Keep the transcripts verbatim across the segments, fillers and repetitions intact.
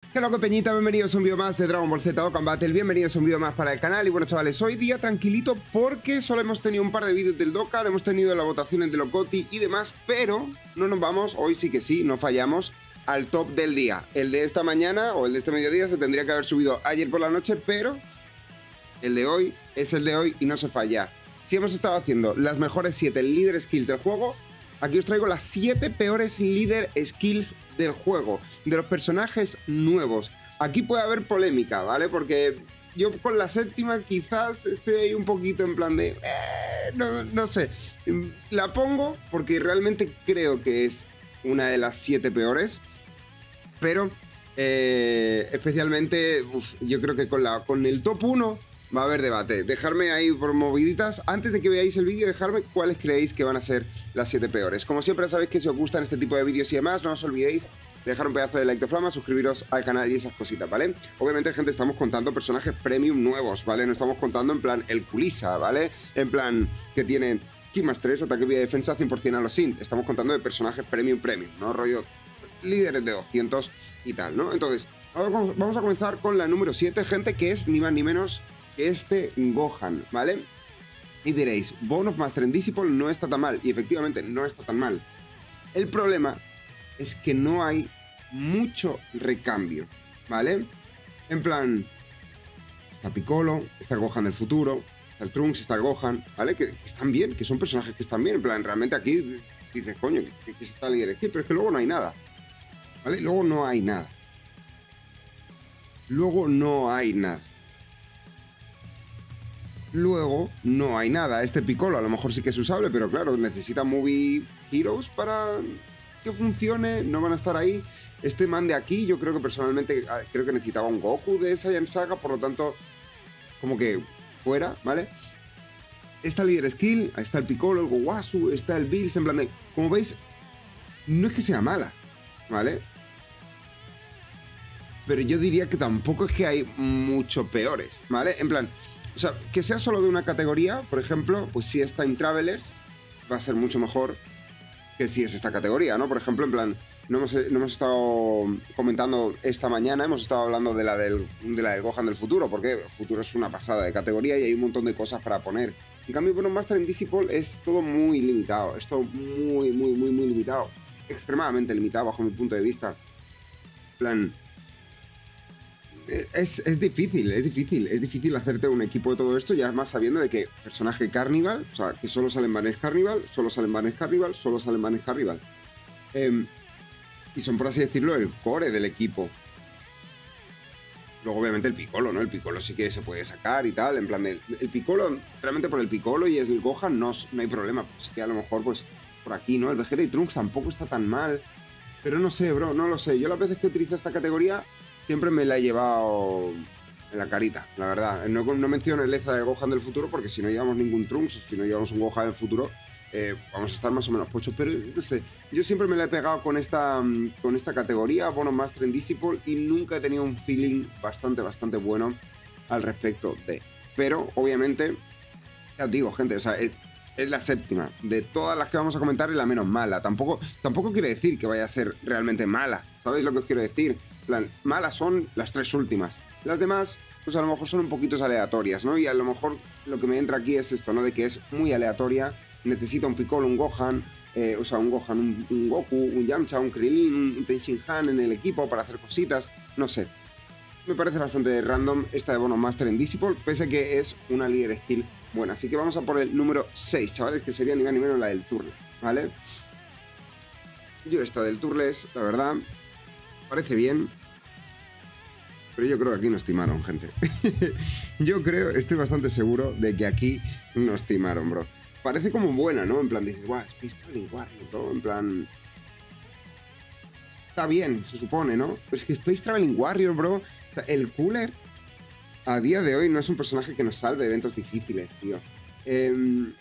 ¿Qué loco, Peñita? Bienvenidos a un vídeo más de Dragon Ball Z Dokkan Battle. Bienvenidos a un vídeo más para el canal. Y bueno, chavales, hoy día tranquilito porque solo hemos tenido un par de vídeos del Dokkan, hemos tenido las votaciones de Lokoti y demás, pero no nos vamos, hoy sí que sí, no fallamos, al top del día. El de esta mañana o el de este mediodía se tendría que haber subido ayer por la noche, pero el de hoy es el de hoy y no se falla. Si hemos estado haciendo las mejores siete líder skills del juego, aquí os traigo las siete peores líder skills del juego, de los personajes nuevos. Aquí puede haber polémica, ¿vale? Porque yo con la séptima quizás estoy ahí un poquito en plan de... Eh, no, no sé. La pongo porque realmente creo que es una de las siete peores. Pero eh, especialmente, uf, yo creo que con, la, con el top uno... va a haber debate. Dejadme ahí por moviditas. Antes de que veáis el vídeo, dejadme cuáles creéis que van a ser las siete peores. Como siempre, sabéis que si os gustan este tipo de vídeos y demás, no os olvidéis de dejar un pedazo de like de flama, suscribiros al canal y esas cositas, ¿vale? Obviamente, gente, estamos contando personajes premium nuevos, ¿vale? No estamos contando en plan el Kulisa, ¿vale? En plan que tiene Ki más tres, ataque, vida y defensa cien por cien a los Sint. Estamos contando de personajes premium premium, ¿no? Rollo líderes de doscientos y tal, ¿no? Entonces, vamos a comenzar con la número siete, gente, que es ni más ni menos este Gohan, ¿vale? Y diréis, Bone of Master en Disciple no está tan mal, y efectivamente no está tan mal. El problema es que no hay mucho recambio, ¿vale? En plan, está Piccolo, está el Gohan del futuro, está el Trunks, está el Gohan, ¿vale? Que, que están bien, que son personajes que están bien, en plan, realmente aquí dices, coño, que, que está el líder, pero es que luego no hay nada, ¿vale? Luego no hay nada. Luego no hay nada. Luego no hay nada. Este Piccolo a lo mejor sí que es usable, pero claro, necesita Movie Heroes para que funcione, no van a estar ahí. Este man de aquí, yo creo que personalmente creo que necesitaba un Goku de Saiyan Saga, por lo tanto, como que fuera, ¿vale? Está el líder skill, ahí está el Piccolo, el Gowasu, está el Bills, en plan de... Como veis, no es que sea mala, ¿vale? Pero yo diría que tampoco es que hay mucho peores, ¿vale? En plan... O sea, que sea solo de una categoría, por ejemplo, pues si es Time Travelers, va a ser mucho mejor que si es esta categoría, ¿no? Por ejemplo, en plan, no hemos, no hemos estado comentando esta mañana, hemos estado hablando de la, del, de la del Gohan del futuro, porque el futuro es una pasada de categoría y hay un montón de cosas para poner. En cambio, bueno, Master en Disciple es todo muy limitado, es todo muy, muy, muy, muy limitado. Extremadamente limitado bajo mi punto de vista. En plan... Es, es difícil, es difícil, es difícil hacerte un equipo de todo esto, ya más sabiendo de que personaje Carnival, o sea, que solo salen Banes Carnival, solo salen Banes Carnival, solo salen Banes Carnival. Eh, y son, por así decirlo, el core del equipo. Luego, obviamente, el Piccolo, ¿no? El Piccolo sí que se puede sacar y tal, en plan de... El Piccolo, realmente por el Piccolo y el Gohan no, no hay problema, pues que a lo mejor, pues, por aquí, ¿no? El Vegeta y Trunks tampoco está tan mal, pero no sé, bro, no lo sé. Yo las veces que utilizo esta categoría... siempre me la he llevado en la carita, la verdad. No, no menciono el Eza de Gohan del futuro porque si no llevamos ningún Trunks, o si no llevamos un Gohan del futuro, eh, vamos a estar más o menos pochos. Pero no sé, yo siempre me la he pegado con esta, con esta categoría, Bone of Master en Disciple, y nunca he tenido un feeling bastante, bastante bueno al respecto de. Pero, obviamente, ya os digo, gente, o sea, es, es la séptima. De todas las que vamos a comentar es la menos mala. Tampoco, tampoco quiere decir que vaya a ser realmente mala. ¿Sabéis lo que os quiero decir? Plan, malas son las tres últimas. Las demás, pues a lo mejor son un poquito aleatorias, ¿no? Y a lo mejor lo que me entra aquí es esto, ¿no? De que es muy aleatoria, necesita un Piccolo, un Gohan, eh, o sea, un Gohan, un, un Goku, un Yamcha, un Krillin, un Tenshinhan en el equipo para hacer cositas, no sé. Me parece bastante random esta de Bone of Master en Disciple, pese a que es una líder skill buena. Así que vamos a por el número seis, chavales, que sería ni más ni menos la del Turles, ¿vale? Yo esta del Turles, la verdad, parece bien. Pero yo creo que aquí nos timaron, gente. Yo creo, estoy bastante seguro de que aquí nos timaron, bro. Parece como buena, ¿no? En plan, dices, guau, Space Traveling Warrior, ¿no? En plan... Está bien, se supone, ¿no? Pero es que Space Traveling Warrior, bro... O sea, el Cooler, a día de hoy, no es un personaje que nos salve eventos difíciles, tío. Eh,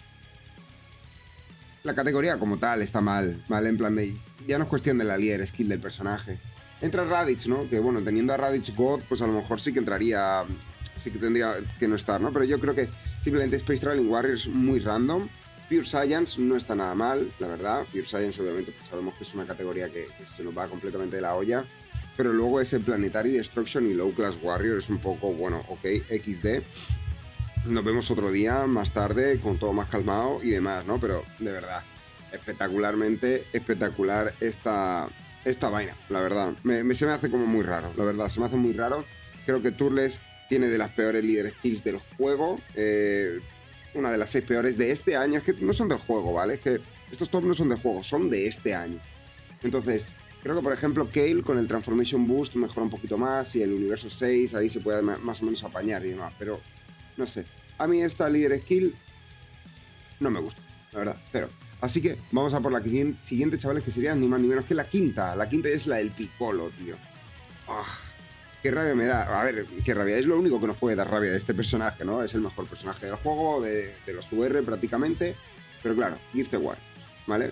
la categoría como tal está mal, ¿vale? En plan de... Ya no es cuestión de la líder skill del personaje. Entra Raditz, ¿no? Que bueno, teniendo a Raditz God, pues a lo mejor sí que entraría, sí que tendría que no estar, ¿no? Pero yo creo que simplemente Space Traveling Warrior es muy random. Pure Science no está nada mal, la verdad. Pure Science obviamente pues sabemos que es una categoría que, que se nos va completamente de la olla. pero luego ese Planetary Destruction y Low Class Warrior es un poco, bueno, ok, equis de. Nos vemos otro día, más tarde, con todo más calmado y demás, ¿no? Pero, de verdad, espectacularmente espectacular esta, esta vaina, la verdad. Me, me, se me hace como muy raro, la verdad, se me hace muy raro. Creo que Turles tiene de las peores líder skills del juego, eh, una de las seis peores de este año. Es que no son del juego, ¿vale? Es que estos top no son del juego, son de este año. Entonces, creo que por ejemplo Kayle con el Transformation Boost mejora un poquito más y el Universo seis ahí se puede más o menos apañar y demás, pero no sé. A mí esta líder skill no me gusta, la verdad, pero... Así que vamos a por la siguiente, chavales, que sería ni más ni menos que la quinta. La quinta es la del Piccolo, tío. Oh, qué rabia me da. A ver, qué rabia. Es lo único que nos puede dar rabia de este personaje, ¿no? Es el mejor personaje del juego, de, de los U R prácticamente. Pero claro, Gifted Warriors, ¿vale?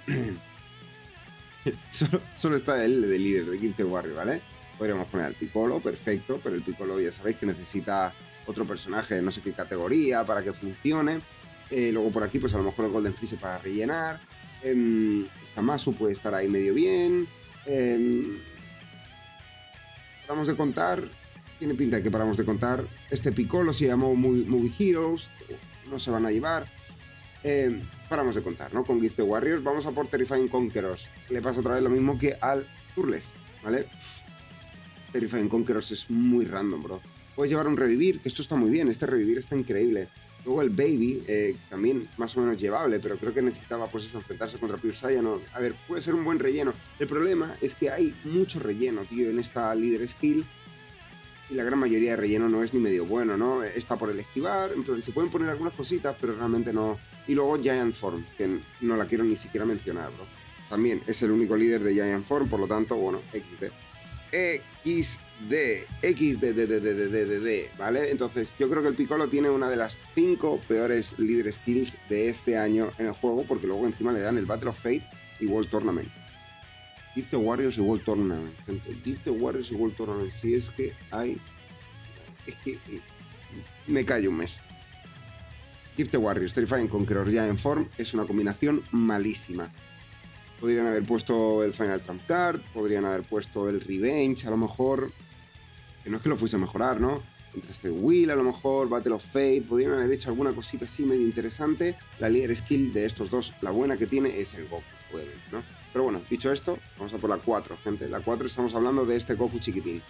solo, solo está el de líder de Gifted Warrior, ¿vale? Podríamos poner al Piccolo, perfecto, pero el Piccolo ya sabéis que necesita otro personaje de no sé qué categoría para que funcione. Eh, luego por aquí pues a lo mejor el Golden Freeze para rellenar. Eh, Zamasu puede estar ahí medio bien. Eh, paramos de contar. Tiene pinta de que paramos de contar. Este Piccolo se llamó Movie Heroes. No se van a llevar. Eh, paramos de contar, ¿no? Con Gifted Warriors. Vamos a por Terrifying Conquerors. Le pasa otra vez lo mismo que al Turles, ¿vale? Terrifying Conquerors es muy random, bro. Puedes llevar un revivir, que esto está muy bien. Este revivir está increíble. Luego el Baby, eh, también más o menos llevable, pero creo que necesitaba pues eso, enfrentarse contra Pure Saiyan. ¿No? A ver, puede ser un buen relleno. El problema es que hay mucho relleno, tío, en esta líder skill. Y la gran mayoría de relleno no es ni medio bueno, ¿no? Está por el esquivar, en plan, se pueden poner algunas cositas, pero realmente no. Y luego Giant Form, que no la quiero ni siquiera mencionar, bro. También es el único líder de Giant Form, por lo tanto, bueno, equis de. equis de, equis de, de, de, de, de, de, de, ¿vale? Entonces yo creo que el Piccolo tiene una de las cinco peores líder skills de este año en el juego, porque luego encima le dan el Battle of Fate y World Tournament. Gifted Warriors y World Tournament, gente. Gifted Warriors y World Tournament, si es que hay... Es que... Me callo un mes. Gifted Warriors, Terrifying Conqueror ya en form, es una combinación malísima. Podrían haber puesto el Final Trump Card, podrían haber puesto el Revenge, a lo mejor. Que no es que lo fuese a mejorar, ¿no? Entre este Will, a lo mejor, Battle of Fate, podrían haber hecho alguna cosita así medio interesante. La líder skill de estos dos, la buena que tiene es el Goku, ¿no? Pero bueno, dicho esto, vamos a por la cuatro, gente. La cuatro estamos hablando de este Goku chiquitín.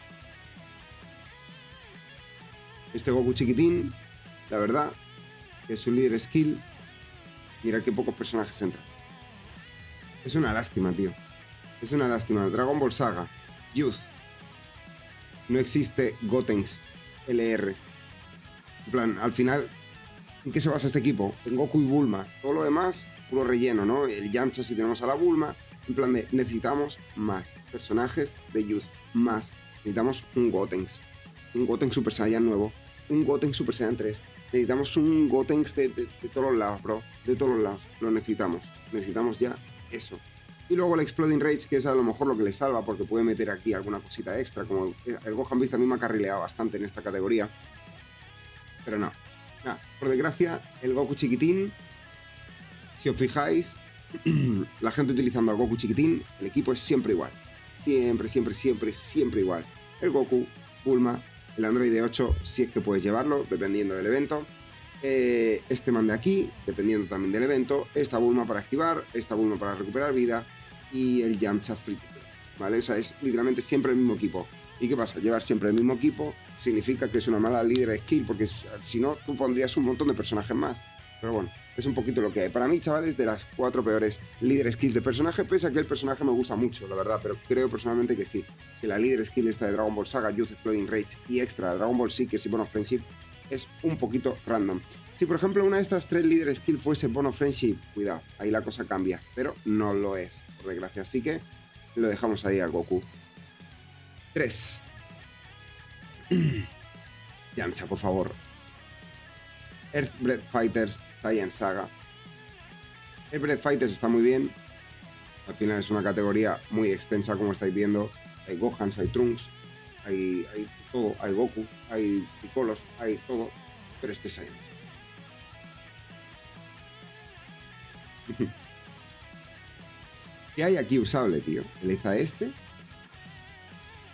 Este Goku chiquitín, la verdad, que es su líder skill. Mira qué pocos personajes entran. Es una lástima, tío. Es una lástima. Dragon Ball Saga, Youth. No existe Gotenks L R. En plan, al final, ¿en qué se basa este equipo? En Goku y Bulma. Todo lo demás, puro relleno, ¿no? El Yamcha si tenemos a la Bulma. En plan de, necesitamos más personajes de Youth. Más. Necesitamos un Gotenks. Un Gotenks Super Saiyan nuevo. Un Gotenks Super Saiyan tres. Necesitamos un Gotenks de, de, de todos los lados, bro. De todos los lados. Lo necesitamos. Necesitamos ya eso. Y luego el Exploding Rage, que es a lo mejor lo que le salva, porque puede meter aquí alguna cosita extra, como el Gohan Beast también me ha carrileado bastante en esta categoría. Pero no, nada, por desgracia, el Goku chiquitín, si os fijáis, la gente utilizando al Goku chiquitín, el equipo es siempre igual. Siempre, siempre, siempre, siempre igual. El Goku, Bulma, el Android ocho, si es que puedes llevarlo, dependiendo del evento. Eh, este man de aquí, dependiendo también del evento. Esta Bulma para esquivar, esta Bulma para recuperar vida. Y el Yamcha Free to Play, ¿vale? O sea, es literalmente siempre el mismo equipo. ¿Y qué pasa? Llevar siempre el mismo equipo significa que es una mala líder skill, porque si no, tú pondrías un montón de personajes más. Pero bueno, es un poquito lo que hay. Para mí, chavales, de las cuatro peores líder skills de personaje, pese a que el personaje me gusta mucho, la verdad, pero creo personalmente que sí. Que la líder skill esta de Dragon Ball Saga, Youth, Exploding Rage y extra Dragon Ball Seekers y Bone of Friendship es un poquito random. Si por ejemplo una de estas tres líder skill fuese Bone of Friendship, cuidado, ahí la cosa cambia, pero no lo es, por desgracia, así que lo dejamos ahí al Goku. tres. Yamcha, por favor. Earthbreath Fighters, Saiyan Saga. Earthbreath Fighters está muy bien. Al final es una categoría muy extensa, como estáis viendo. Hay Gohans, hay Trunks, hay, hay todo, hay Goku, hay Piccolos, hay todo. Pero este es Saiyan. ¿Qué hay aquí usable, tío? El Eza este.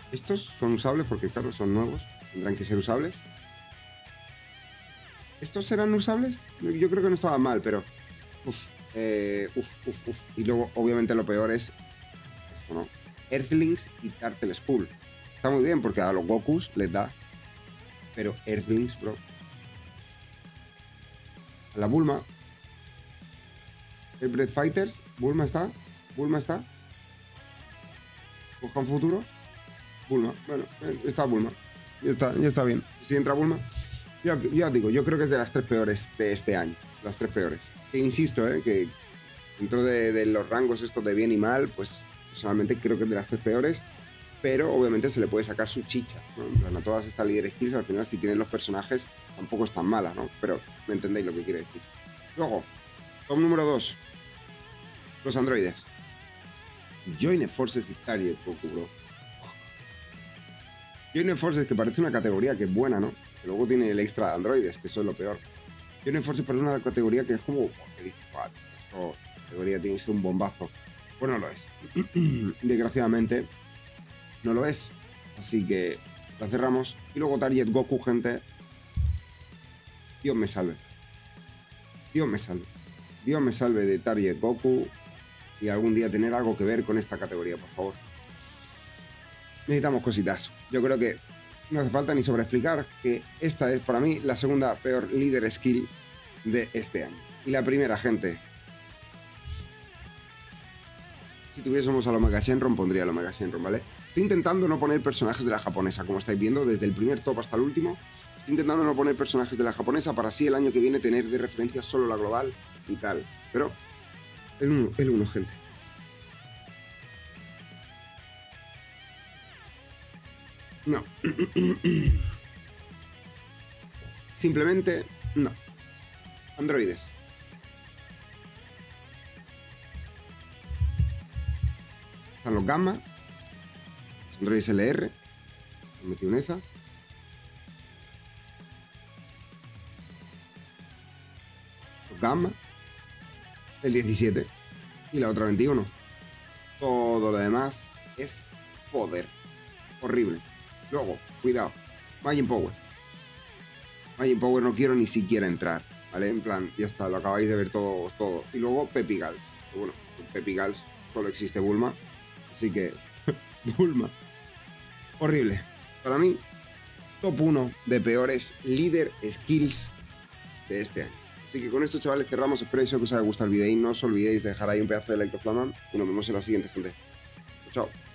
Estos son usables porque, claro, son nuevos. Tendrán que ser usables. ¿Estos serán usables? Yo creo que no estaban mal, pero... Uf, eh, uf, uf, uf. Y luego, obviamente, lo peor es... Esto, ¿no? Earthlings y Turtle Skull. Está muy bien porque a los Gokus les da. Pero Earthlings, bro. A la Bulma. El Breath Fighters. Bulma está. Bulma está. Cojan futuro. Bulma. Bueno, está Bulma. Ya está, ya está bien. Si entra Bulma. Ya, ya digo, yo creo que es de las tres peores de este año. Las tres peores. Que insisto, ¿eh? Que dentro de, de los rangos estos de bien y mal, pues personalmente creo que es de las tres peores. Pero obviamente se le puede sacar su chicha, ¿no? En plan, a todas estas líder skills, al final, si tienen los personajes, tampoco es tan mala, ¿no? Pero me entendéis lo que quiere decir. Luego, top número dos. Los androides. Join Forces y Target Goku, bro. Join Forces, que parece una categoría que es buena, ¿no? Que luego tiene el extra de androides, que eso es lo peor. Join Forces parece una categoría que es como... Oh, que dices, esto, esta categoría tiene que ser un bombazo. Pues no lo es. Desgraciadamente, no lo es. Así que la cerramos. Y luego Target Goku, gente. Dios me salve. Dios me salve. Dios me salve de Target Goku. Y algún día tener algo que ver con esta categoría, por favor. Necesitamos cositas. Yo creo que no hace falta ni sobreexplicar que esta es para mí la segunda peor líder skill de este año. Y la primera, gente. Si tuviésemos a la Omega Shenron, pondría a la Omega Shenron, ¿vale? Estoy intentando no poner personajes de la japonesa, como estáis viendo, desde el primer top hasta el último. Estoy intentando no poner personajes de la japonesa para así el año que viene tener de referencia solo la global y tal. Pero el uno, el uno, gente. No. Simplemente no. Androides. Están los Gamma. Los androides L R. Metí un Eza. Los Gamma. El diecisiete. Y la otra veintiuno. Todo lo demás es foder. Horrible. Luego, cuidado. Majin Power. Majin Power no quiero ni siquiera entrar. ¿Vale? En plan, ya está, lo acabáis de ver todo. todo. Y luego Peppy Gals. Bueno, Peppy Gals solo existe Bulma. Así que, Bulma. Horrible. Para mí, top uno de peores líder skills de este año. Así que con esto, chavales, cerramos. Espero que os haya gustado el vídeo y no os olvidéis de dejar ahí un pedazo de like de flamán. Y nos vemos en la siguiente, gente. Chao.